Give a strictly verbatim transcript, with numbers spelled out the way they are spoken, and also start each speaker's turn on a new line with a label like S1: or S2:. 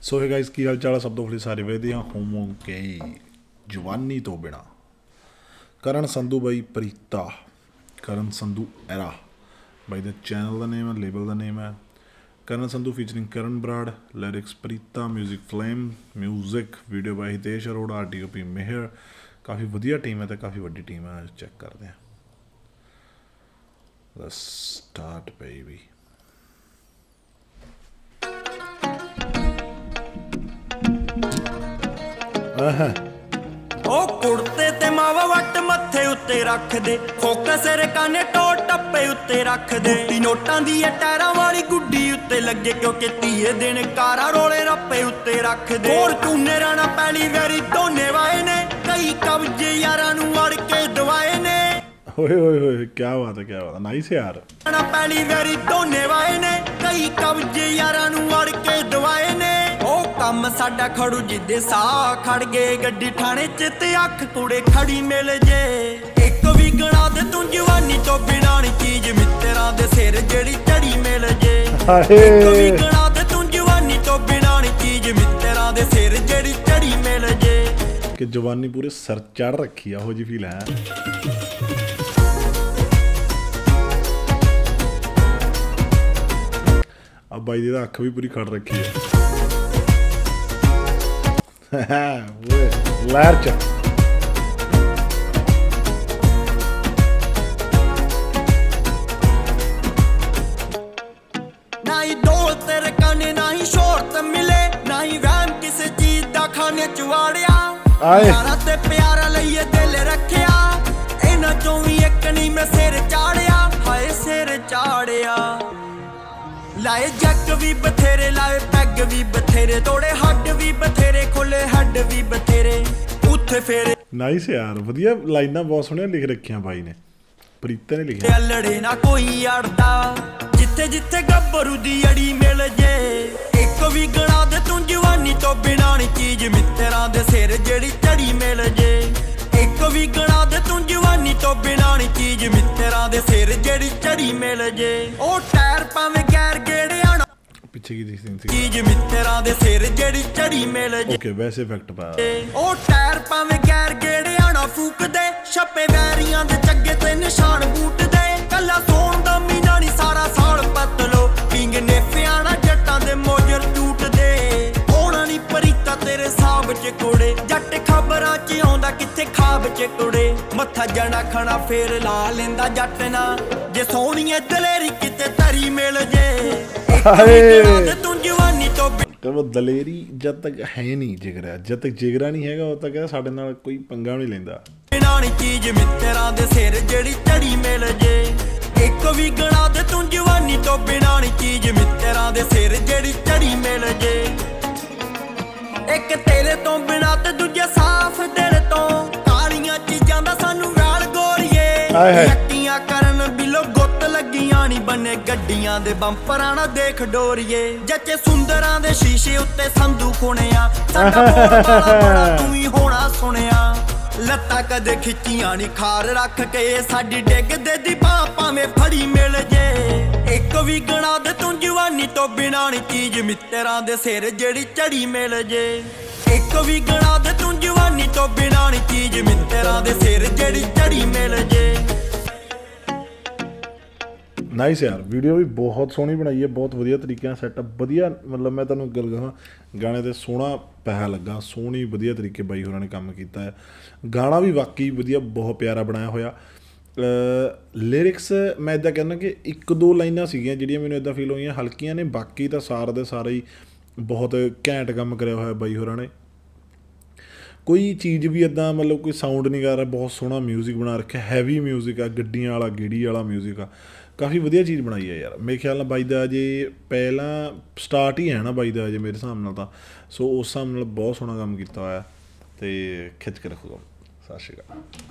S1: सो है गाइस की हाल चाल सब तो सारे वेदियाँ होवोगे जवानी तो बिना Karan Sandhu by Preeta Karan Sandhu era by the channel का नेम है लेबल का नेम है Karan Sandhu featuring Karan Brar lyrics Preeta music flame music video by Hitesh Arora R T O P Mehar काफ़ी वधिया टीम है तो काफ़ी वड्डी टीम है चेक करते हैं स्टार्ट बेबी
S2: ओ कुड़ते ते मावा वट मत्थे उत्ते रख दे फोकस रकाने टोट टप्पे उत्ते रख दे टी नोटां दी टायरां वाली गुड्डी उत्ते लगे क्योंकि तीए दिन कारा रोले रप्पे उत्ते रख दे और टूने राणा पैली वेरी दोने वाए ने कई कब्जे यारां नूं अड़ के दवाए ने
S1: ओए ओए ओए क्या बात है क्या बात है नाइस यार
S2: राणा पैली वेरी दोने वाए ने कई कब्जे यारां नूं अड़ के दवाए ने कम साडा खड़ू जिदे सा खड़ गए गड्डी ठाणे च ते अख कुड़े खड़ी मिल जे एक भी गणा दे तू जवानी तो बिना नी चीज मित्तरां दे सिर जेड़ी चढ़ी मिल जे एक भी गणा दे तू जवानी तो बिना नी चीज मित्तरां दे सिर जेड़ी चढ़ी मिल जे
S1: कि जवानी पूरे सर चढ़ रखी है हो जी फील है अब भाई दी अख भी पूरी खड़ रखी है लहर च
S2: ना ही दौड़ तेरे काने ना ही शोहरत मिले ना ही वहम किसी चीज दा खाने च वाड़िया यारा ते प्यारा लइए दिल रखिया इन्हां चों भी इक नहीं मैं सिर चाड़िया हाय सिर चाड़िया लाए जग भी बथेरे लाए पैग भी बथेरे तोड़े हड्ड भी बथेरे खोले हड्ड भी बथेरे उत्थे फेरे
S1: नाइस यार वधिया लाइनां बहुत सोहणियां लिख रखियां भाई ने प्रीता ने लिखिया
S2: लड़े ना कोई अड़दा जिथे जिथे गब्बरू दी अड़ी मिल जे एक भी गणा दे तू जवानी तो बिना नी चीज मित्तरां दे सिर जेड़ी चढ़ी मिल जे एक भी गणा दे तू जवानी तो बिना नी चीज मित्तरां दे सिर जेड़ी चढ़ी मिल जे ओ टायर पावे गैर गेड़े आना
S1: पीछे की दिखती थी
S2: चीज मित्तरां दे सिर जेड़ी चढ़ी मिल जे
S1: ओके वैसे इफेक्ट पा
S2: ओ टायर पावे गैर गेड़े आना फूक दे छप्पे वैरियां दे चग्गे ते निशान बूट दे कल्ला सोन दा मीना नी सारा साल पतलो पिंग ने फियाना जट्टां दे मोजर टूट दे होना नी परीता तेरे साहब च कोड़े जट खबरां च आउंदा किथे खाब च कोड़े मत्था जना खाना फेर ला लेंदा जट ना जे सोहणीए दलेरी किते तरी मिल जे तू जवानी तो
S1: तो वो दलेरी जब तक है नहीं जिगरा जब तक जिगरा नहीं हैगा उद तक साडे नाल कोई पंगा नहीं लेंदा
S2: बिना नी चीज मित्तरां दे सिर जेड़ी चढ़ी मिल जे एक भी गणा दे तू जवानी तो बिना नी चीज मित्तरां दे सिर जेड़ी चढ़ी मिल जे एक तेरे तो बिना ते दूजे साफ दिल तो कालियां चीजां दा सानू वाल गोरीए यक्कियां करन बिलो गुੱਤ ਲੱਗੀਆਂ नी बने गड्डियां दे बंपरां ना देख डोरीए जच्चे सुंदरां दे शीशे उत्ते संधू खुणिया साडा बोल वाला बड़ा तू ही होना सुनिया लत्ता कदे खिच्चियां नी खार रख के साडी डिगदे दी बां भावें फड़ी मिल जे एक भी गणा दे तू जवानी तो बिना नी चीज मित्तरां दे सिर जेड़ी चढ़ी मिल जे एक भी गणा दे तू जवानी तो बिना नी चीज मित्तरां दे सिर जेड़ी चढ़ी मिल जे
S1: नाइस यार वीडियो भी बहुत सोहनी बनाई है बहुत वधिया तरीके नाल सैटअप वधिया मतलब मैं तुहानूं गल कहां गाने ते सोहना पैसा लगा सोहनी वधिया तरीके बाई होरां ने काम कीता है गाना भी वाकई वधिया बहुत प्यारा बनाया होया लिरिक्स मैं इदां कहना कि एक दो लाइनां सीगियां जिहड़ियां मैनूं इदां फील होईयां हल्कियां ने बाकी तां सारे दे सारे ही बहुत घैंट काम करिया होया बाई होरां ने कोई चीज़ भी इदा मतलब कोई साउंड नहीं कर रहा बहुत सोहना म्यूजिक बना रखा हैवी म्यूजिक आ गड्डियां वाला गेड़ी वाला म्यूजिक आ काफ़ी वधिया चीज़ बनाई है यार मेरे ख्याल नाल बाई दा अजे पहला स्टार्ट ही है ना बाई दा अजे मेरे हिसाब नाल तां सो उस हिसाब नाल बहुत सोहना काम किया होया ते खिच के रखो सत श्री अकाल।